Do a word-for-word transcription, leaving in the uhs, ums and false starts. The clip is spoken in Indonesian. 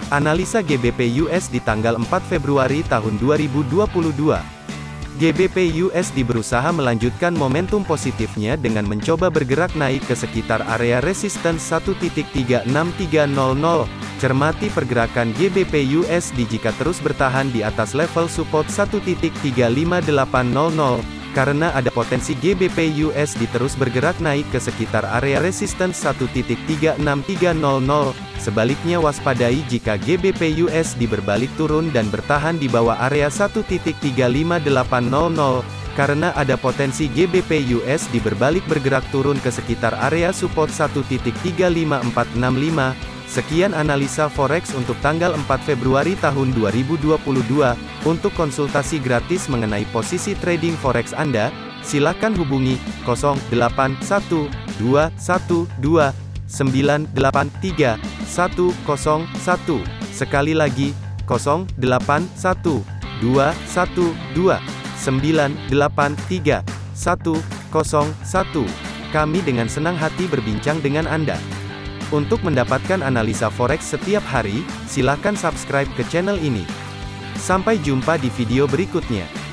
Analisa G B P U S D tanggal empat Februari tahun dua ribu dua puluh dua. G B P U S D berusaha melanjutkan momentum positifnya dengan mencoba bergerak naik ke sekitar area resistance satu titik tiga enam tiga nol nol. Cermati pergerakan G B P U S D jika terus bertahan di atas level support satu titik tiga lima delapan nol nol, karena ada potensi G B P U S D terus bergerak naik ke sekitar area resistance satu titik tiga enam tiga nol nol. Sebaliknya waspadai jika G B P U S D berbalik turun dan bertahan di bawah area satu titik tiga lima delapan nol nol, karena ada potensi G B P U S D berbalik bergerak turun ke sekitar area support satu titik tiga lima empat enam lima. Sekian analisa forex untuk tanggal empat Februari tahun dua ribu dua puluh dua. Untuk konsultasi gratis mengenai posisi trading forex Anda, silakan hubungi nol delapan satu dua satu dua sembilan delapan tiga satu nol satu. Sekali lagi, nol delapan satu dua satu dua sembilan delapan tiga satu nol satu. Kami dengan senang hati berbincang dengan Anda. Untuk mendapatkan analisa forex setiap hari, silakan subscribe ke channel ini. Sampai jumpa di video berikutnya.